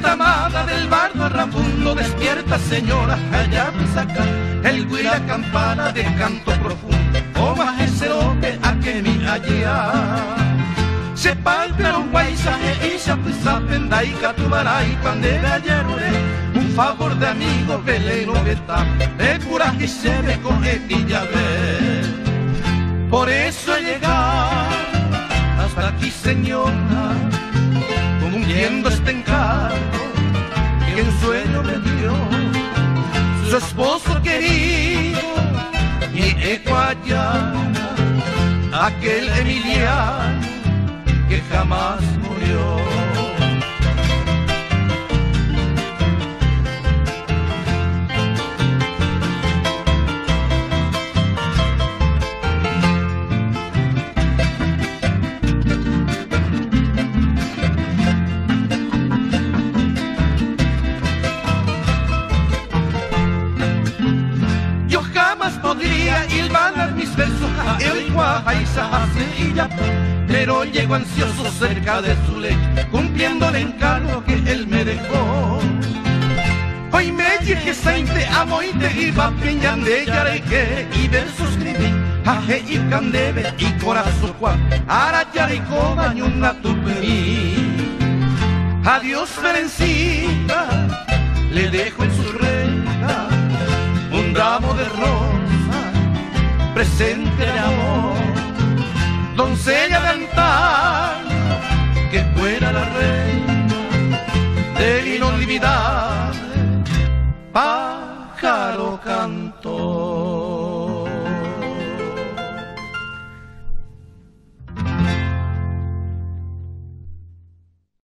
Despierta, amada del bardo rabundo, despierta, señora, allá me saca el guira campana de canto profundo. O más ese hombre a que mi allá se palpera un paisaje y se apisa y catubaray cuando ayer un favor de amigo veleno beta el coraje se me coge y ya ve. Por eso he llegado hasta aquí, señora, cumpliendo este encargo que en sueño me dio su esposo querido, mi ecuayana, aquel Emiliano que jamás murió. Podría hilvanar mis versos a el Guajaiza Sevilla, pero llego ansioso cerca de su lecho, cumpliendo el encargo que él me dejó. Hoy me dije sainte amo y te iba piñan de yareque y versos escribí aje y candebe y corazón juan ara yareco bañuna tupení. Adiós Ferencita, le dejo en su reina un ramo de rosa, presente de amor, doncella de antaño, que fuera la reina del inolvidable pájaro cantante.